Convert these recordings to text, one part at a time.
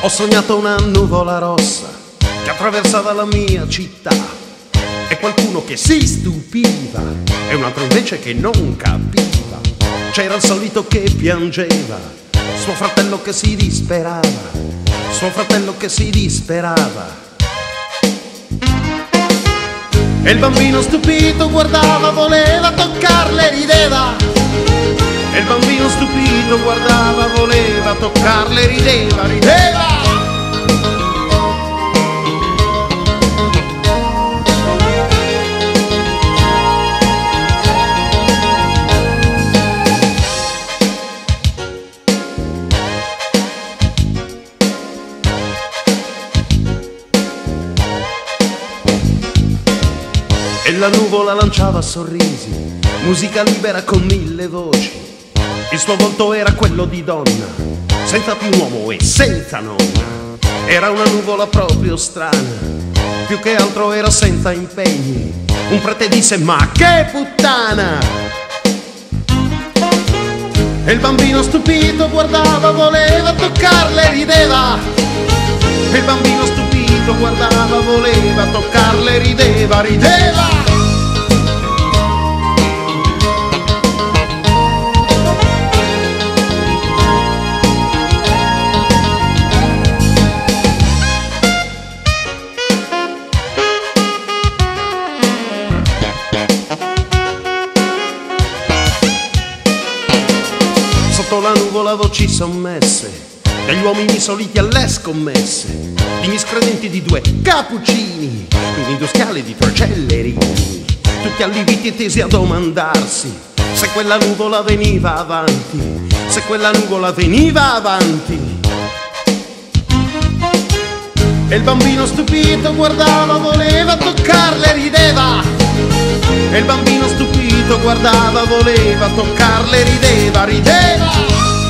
Ho sognato una nuvola rossa che attraversava la mia città e qualcuno che si stupiva e un altro invece che non capiva. C'era il solito che piangeva, suo fratello che si disperava, suo fratello che si disperava. E il bambino stupito guardava, voleva toccarle, rideva. E il bambino stupito guardava, voleva toccarle, rideva, rideva. E la nuvola lanciava sorrisi, musica libera con mille voci. Il suo volto era quello di donna, senza più uomo e senza nonna. Era una nuvola proprio strana, più che altro era senza impegni. Un prete disse: ma che puttana! E il bambino stupito guardava, voleva toccarle, rideva. E il bambino stupito guardava, voleva toccarle, rideva, rideva. Sotto la nuvola voci sommesse degli uomini soliti alle scommesse, di miscredenti di due cappuccini, un industriale di tre cellerini, tutti allibiti e tesi a domandarsi se quella nuvola veniva avanti, se quella nuvola veniva avanti. E il bambino stupito guardava, voleva toccarle, rideva. E il bambino stupito guardava, voleva toccarle, rideva, rideva.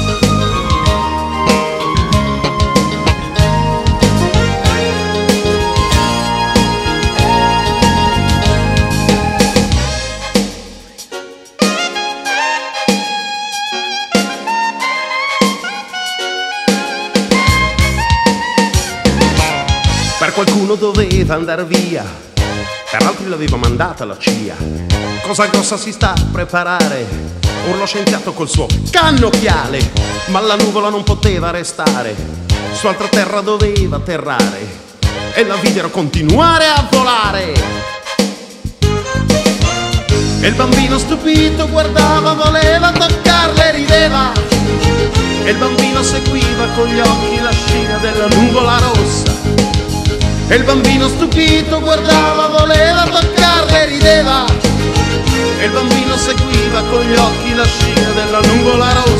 Per qualcuno doveva andar via, per altri l'aveva mandata la CIA. Cosa grossa si sta a preparare, urlò scienziato col suo cannocchiale. Ma la nuvola non poteva restare, su altra terra doveva atterrare, e la videro continuare a volare. E il bambino stupito guardava, voleva toccarle, rideva. E il bambino seguiva con gli occhi la scia della nuvola rossa. E il bambino stupito guardava, voleva toccarle, rideva. E il bambino seguiva con gli occhi la scia della nuvola rossa.